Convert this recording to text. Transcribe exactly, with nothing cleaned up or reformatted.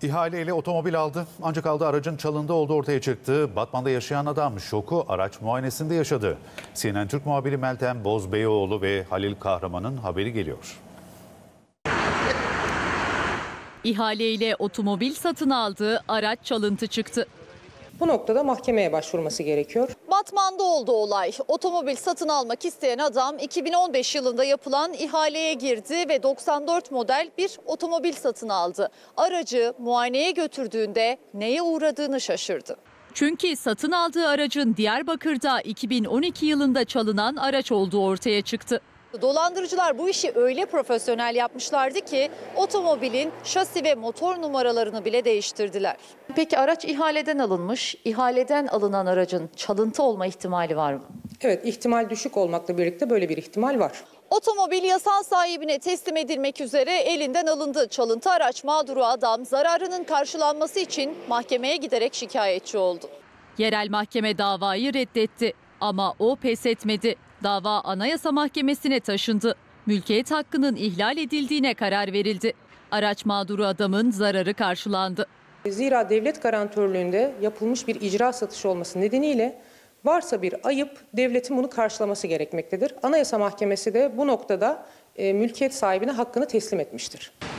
İhaleyle otomobil aldı ancak aldığı aracın çalındığı olduğu ortaya çıktı. Batman'da yaşayan adam şoku araç muayenesinde yaşadı. C N N Türk muhabiri Meltem Bozbeyoğlu ve Halil Kahraman'ın haberi geliyor. İhaleyle otomobil satın aldığı araç çalıntı çıktı. Bu noktada mahkemeye başvurması gerekiyor. Batman'da oldu olay. Otomobil satın almak isteyen adam iki bin on beş yılında yapılan ihaleye girdi ve doksan dört model bir otomobil satın aldı. Aracı muayeneye götürdüğünde neye uğradığını şaşırdı. Çünkü satın aldığı aracın Diyarbakır'da iki bin on iki yılında çalınan araç olduğu ortaya çıktı. Dolandırıcılar bu işi öyle profesyonel yapmışlardı ki otomobilin şasi ve motor numaralarını bile değiştirdiler. Peki araç ihaleden alınmış. İhaleden alınan aracın çalıntı olma ihtimali var mı? Evet, ihtimal düşük olmakla birlikte böyle bir ihtimal var. Otomobil yasal sahibine teslim edilmek üzere elinden alındı. Çalıntı araç mağduru adam zararının karşılanması için mahkemeye giderek şikayetçi oldu. Yerel mahkeme davayı reddetti ama o pes etmedi. Dava Anayasa Mahkemesi'ne taşındı. Mülkiyet hakkının ihlal edildiğine karar verildi. Araç mağduru adamın zararı karşılandı. Zira devlet garantörlüğünde yapılmış bir icra satışı olması nedeniyle varsa bir ayıp devletin bunu karşılaması gerekmektedir. Anayasa Mahkemesi de bu noktada e, mülkiyet sahibine hakkını teslim etmiştir.